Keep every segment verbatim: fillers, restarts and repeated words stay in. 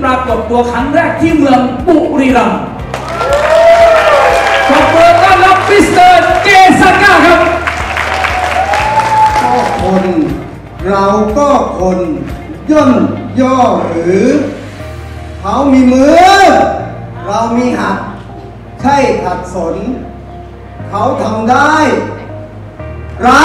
ปรากฏตัวครั้งแรกที่เมืองบุรีรัมย์ขอบคุณต้อนรับมิสเตอร์เจสันก้าครับก็คนเราก็คนย่นย่อหรือเขามีมือเรามีหัดใช่ขัดสนเขาทำได้เรา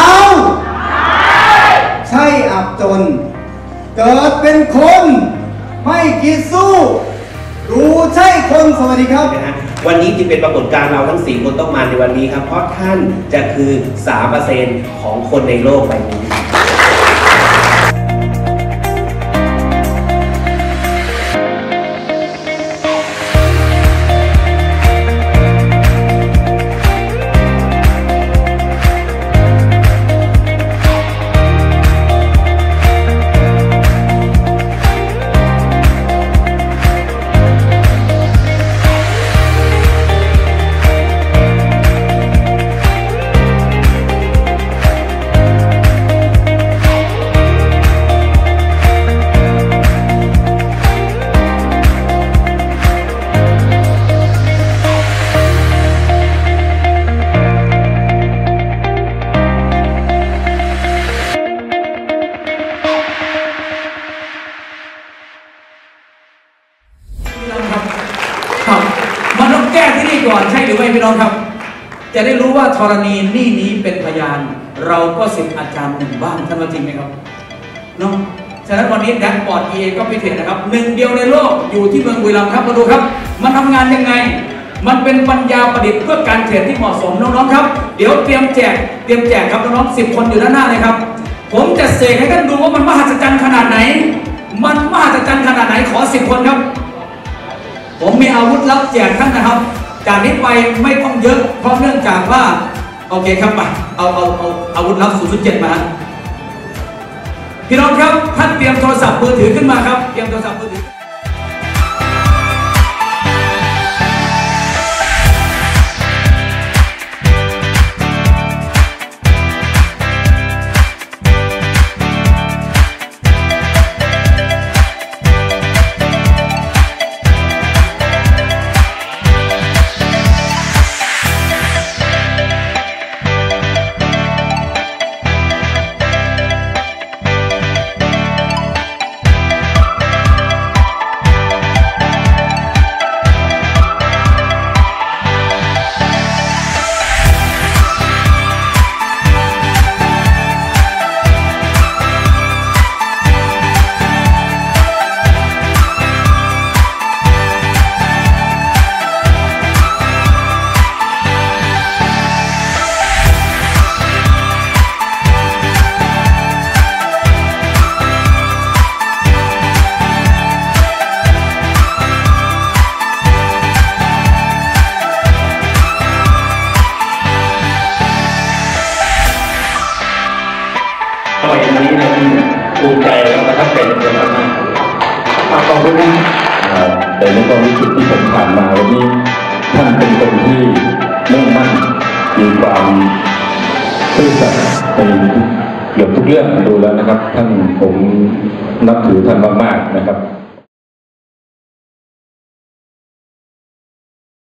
ใช่อับจนเกิดเป็นคนไม่คิดสู้รู้ใช่คนสวัสดีครับนะฮะวันนี้จึงเป็นปรากฏการณ์เราทั้งสี่คนต้องมาในวันนี้ครับเพราะท่านจะคือ สามเปอร์เซ็นต์ ของคนในโลกใบนี้มันต้องแก้ที่นี่ก่อนใช่หรือไม่พี่น้องครับจะได้รู้ว่าธรณีนี่นี้เป็นพยานเราก็สิทธิ์อาจารย์หนึ่งบ้างท่านว่าจริงไหมครับเนาะฉะนั้นวันนี้แดนบอร์ด เอ ก็พิเศษนะครับหนึ่งเดียวในโลกอยู่ที่เมืองบุรีรัมย์ครับมาดูครับมันทำงานยังไงมันเป็นปัญญาประดิษฐ์เพื่อการเทรดที่เหมาะสมน้องๆครับเดี๋ยวเตรียมแจกเตรียมแจกครับน้องๆสิบคนอยู่ด้านหน้าเลยครับผมจะเสกให้ท่านดูว่ามันมหัศจรรย์ขนาดไหนมันมหัศจรรย์ขนาดไหนขอสิบคนครับผมมีอาวุธลับแจกท่านนะครับจากนี้ไปไม่ต้องเยอะเพราะเนื่องจากว่าโอเคครับไปเอาเอาเอาอาวุธลับ ศูนย์ ศูนย์ เจ็ด มาพี่น้องครับท่านเตรียมโทรศัพท์มือถือขึ้นมาครับเตรียมโทรศัพท์มือถือวันนี้นะที่ภูมิใจแล้วก็เป็นเป็นมากขอบคุณนะแต่ในความรู้สึกที่ผมผ่านมาวันนี้ท่านเป็นคนที่มุ่งมั่นมีความซื่อสัตย์ในเกือบทุกเรื่องดูแล้วนะครับท่านผมนับถือท่านมากๆนะครับ